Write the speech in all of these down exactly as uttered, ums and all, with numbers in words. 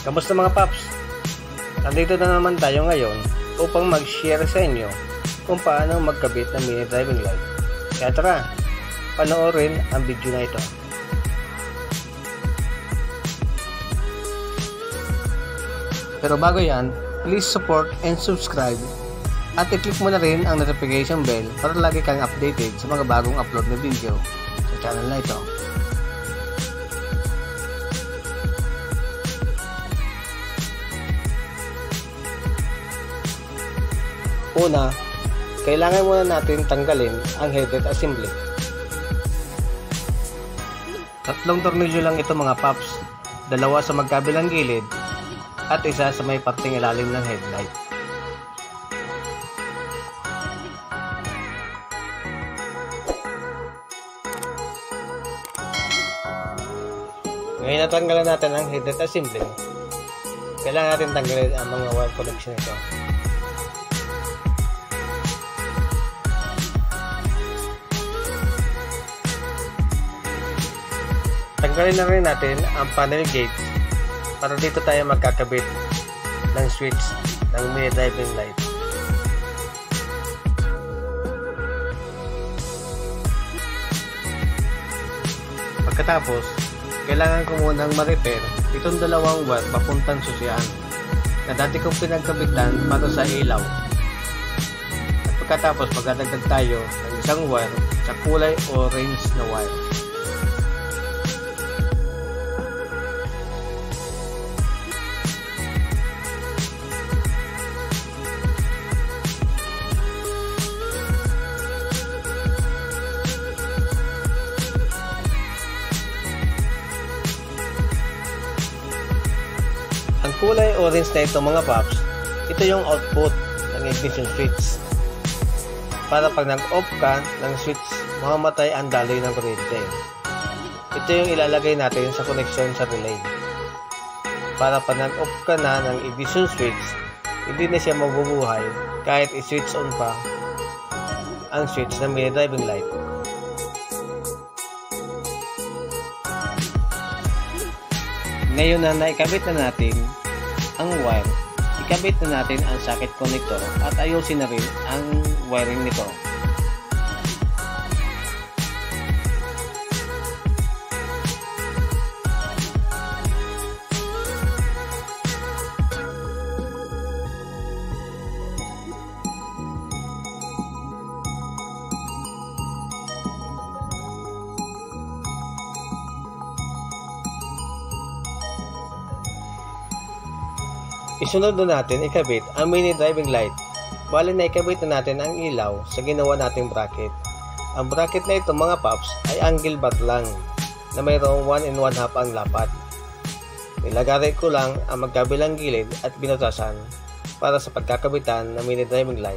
Kamusta mga paps? Nandito na naman tayo ngayon upang mag-share sa inyo kung paano magkabit ng mini driving light. Kaya tara, panoorin ang video na ito. Pero bago yan, please support and subscribe at i-click mo na rin ang notification bell para lagi kang updated sa mga bagong upload na video sa channel na ito. Una, kailangan muna natin tanggalin ang headlight assembly. Tatlong tornilyo lang ito mga paps, dalawa sa magkabilang gilid at isa sa may parting ilalim ng headlight. Ngayon natanggalan natin ang headlight assembly, kailangan natin tanggalin ang mga wire connection nito. Tanggalin na rin natin ang panel gates para dito tayo magkakabit ng switch ng mini driving light. Pagkatapos, kailangan ko munang ma-repair itong dalawang wire papuntang susian na dati kong pinagkabitan para sa ilaw. At pagkatapos, magdadagdag tayo ng isang wire sa kulay orange na wire. Ang kulay orange na ito mga paps, ito yung output ng ignition switch. Para pag nag-off ka ng switch, mamamatay ang daloy ng kuryente. Ito yung ilalagay natin sa connection sa relay. Para pag nag-off ka na ng ignition switch, hindi na siya mabubuhay kahit i-switch on pa ang switch ng mini driving light. Ngayon na naikabit na natin ang wire, ikabit na natin ang socket connector at ayusin na rin ang wiring nito. Isunod na natin ikabit ang mini driving light. Bali na ikabit na natin ang ilaw sa ginawa nating bracket. Ang bracket na ito mga paps ay angle bar lang na mayroong one and one half ang lapat. Nilagay ko lang ang magkabilang gilid at binutasan para sa pagkakabitan ng mini driving light.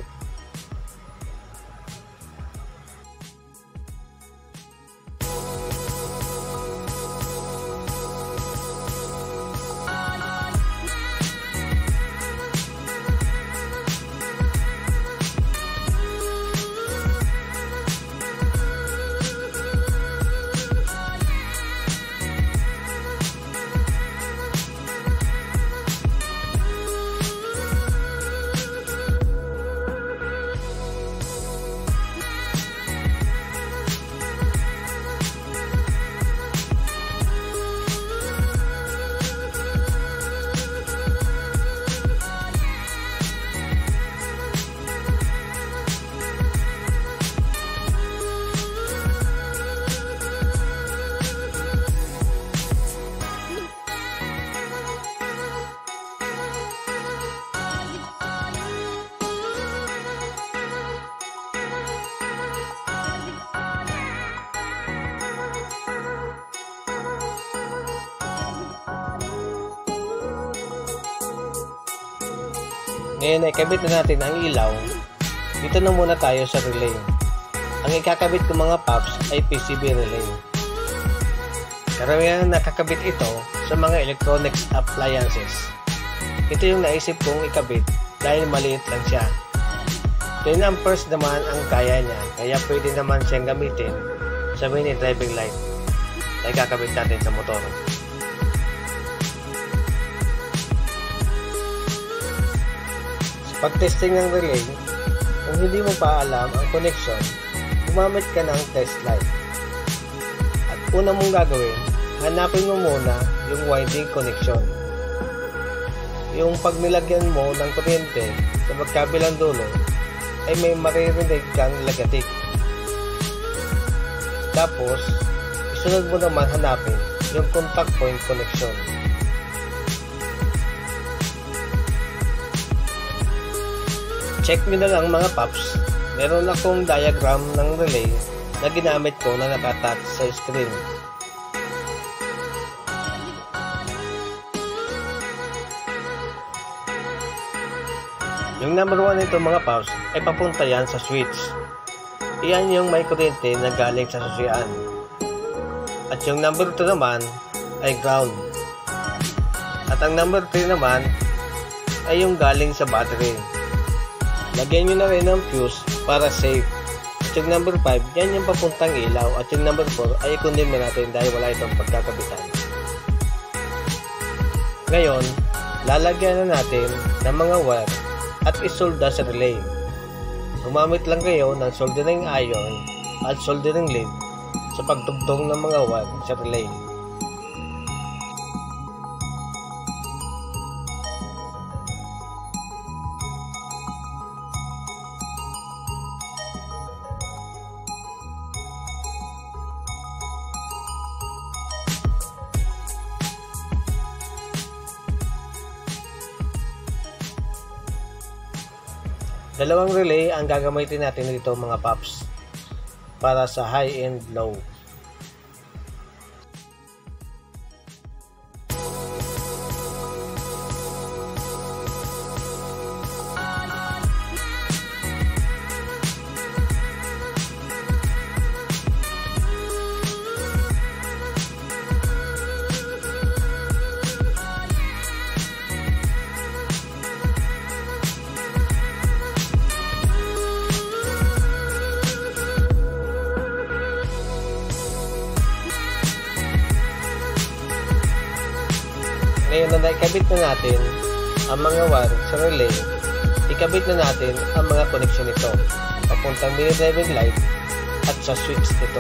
Ngayon ay kabit na natin ang ilaw. Dito na muna tayo sa relay. Ang ikakabit ko mga paps ay P C B relay. Karamihan nakakabit ito sa mga electronics appliances. Ito yung naisip kong ikabit dahil maliit lang siya. ten amperes naman ang kaya niya, kaya pwede naman siyang gamitin sa mini driving light na ikakabit natin sa motor. Pag-testing ng relay, kung hindi mo pa alam ang connection, gumamit ka ng test light. At una mong gagawin, hanapin mo muna yung winding connection. Yung pag nilagyan mo ng kuryente sa magkabilang dulo, ay may maririnig kang lagatik. Tapos, isunod mo naman hanapin yung contact point connection. Check nyo na lang mga paps, meron akong diagram ng relay na ginamit ko na nakatouch sa screen. Yung number one nito mga paps ay papunta yan sa switch. Iyan yung may kuryente na galing sa susian. At yung number two naman ay ground. At ang number three naman ay yung galing sa battery. Lagyan nyo na rin ng fuse para safe. At yung number five, yan yung papuntang ilaw. At yung number four ay i-condemn na natin dahil wala itong pagkakabitan. Ngayon, lalagyan na natin ng mga wire at isolda sa relay. Gumamit lang kayo ng soldering iron at soldering lead sa pagtugtong ng mga wire sa relay. Dalawang relay ang gagamitin natin dito mga paps para sa high and low. Ngayon na naikabit na natin ang mga wire sa relay, ikabit na natin ang mga connection nito papuntang mini driving light at sa switch nito.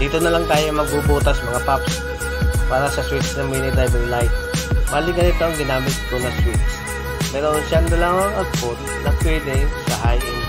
Dito na lang tayo magbubutas mga paps para sa switch ng mini driver light. Bali ganito ang ginamit ko na switch. Meron siyang dalawang output na pwede sa high and